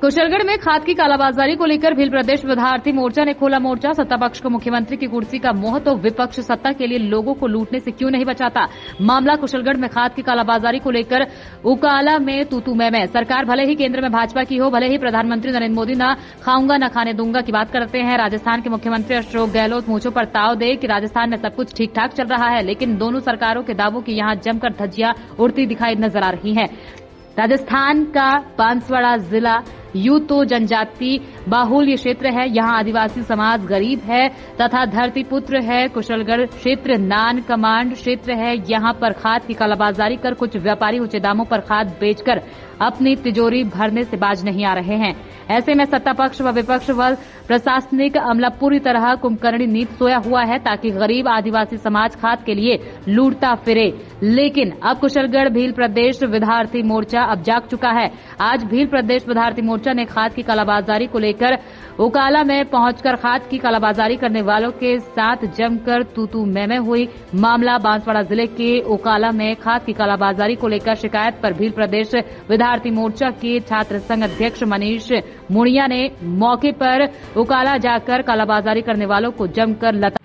कुशलगढ़ में खाद की कालाबाजारी को लेकर भील प्रदेश विद्यार्थी मोर्चा ने खोला मोर्चा। सत्ता पक्ष को मुख्यमंत्री की कुर्सी का मोह तो विपक्ष सत्ता के लिए लोगों को लूटने से क्यों नहीं बचाता। मामला कुशलगढ़ में खाद की कालाबाजारी को लेकर उकाला में तूतू में सरकार भले ही केंद्र में भाजपा की हो, भले ही प्रधानमंत्री नरेंद्र मोदी न खाऊंगा न खाने दूंगा की बात करते हैं। राजस्थान के मुख्यमंत्री अशोक गहलोत मूंछों पर ताव दे कि राजस्थान में सब कुछ ठीक ठाक चल रहा है, लेकिन दोनों सरकारों के दावों की यहां जमकर धज्जियां उड़ती दिखाई नजर आ रही हैं। राजस्थान का बांसवाड़ा जिला यूं तो जनजाति बाहुल्य क्षेत्र है, यहां आदिवासी समाज गरीब है तथा धरतीपुत्र है। कुशलगढ़ क्षेत्र नान कमांड क्षेत्र है, यहां पर खाद की कालाबाजारी कर कुछ व्यापारी ऊंचे दामों पर खाद बेचकर अपनी तिजोरी भरने से बाज नहीं आ रहे हैं। ऐसे में सत्ता पक्ष व विपक्ष व प्रशासनिक अमला पूरी तरह कुंभकर्णी नींद सोया हुआ है ताकि गरीब आदिवासी समाज खाद के लिए लूटता फिरे। लेकिन अब कुशलगढ़ भील प्रदेश विद्यार्थी मोर्चा अब जाग चुका है। आज भील प्रदेश विद्यार्थी मोर्चा ने खाद की कालाबाजारी को लेकर उकाला में पहुंचकर खाद की कालाबाजारी करने वालों के साथ जमकर तू मैं हुई। मामला बांसवाड़ा जिले के उकाला में खाद की कालाबाजारी को लेकर शिकायत पर भील प्रदेश विद्यार्थी मोर्चा के छात्र संघ अध्यक्ष मनीष मुड़िया ने मौके पर उकाला जाकर कालाबाजारी करने वालों को जमकर लता।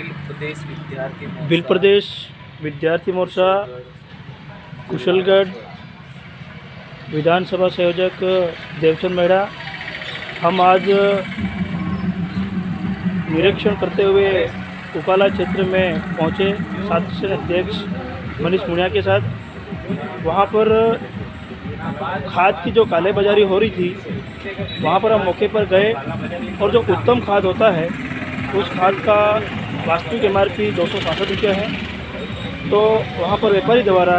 भील प्रदेश विद्यार्थी मोर्चा कुशलगढ़ विधानसभा संयोजक देवचंद मेहरा, हम आज निरीक्षण करते हुए उकाला क्षेत्र में पहुंचे छात्र अध्यक्ष मनीष मुड़िया के साथ। वहां पर खाद की जो कालेबाजारी हो रही थी वहां पर हम मौके पर गए और जो उत्तम खाद होता है उस खाद का वास्तविक MRP 267 रुपये है, तो वहाँ पर व्यापारी द्वारा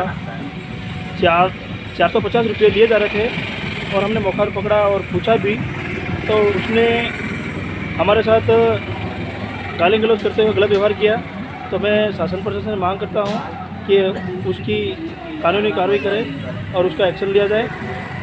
450 रुपये लिए जा रहे थे और हमने मौका पकड़ा और पूछा भी तो उसने हमारे साथ गाली गलौज करते हुए गलत व्यवहार किया। तो मैं शासन प्रशासन से मांग करता हूँ कि उसकी कानूनी कार्रवाई करे और उसका एक्शन लिया जाए।